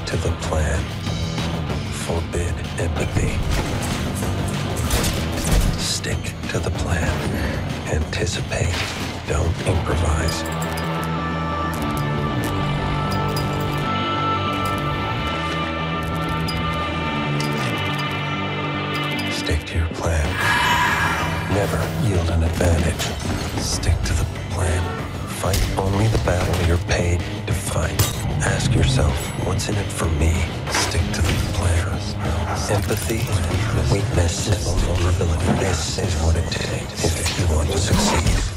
to the plan. Forbid empathy. Stick to the plan. Anticipate. Don't improvise. Stick to your plan. Never yield an advantage. Stick to the plan. Fight only the battle you're paid to fight. Ask yourself, what's in it for me? Stick to the plan. Empathy, weakness, vulnerability. This is what it takes if you want to succeed.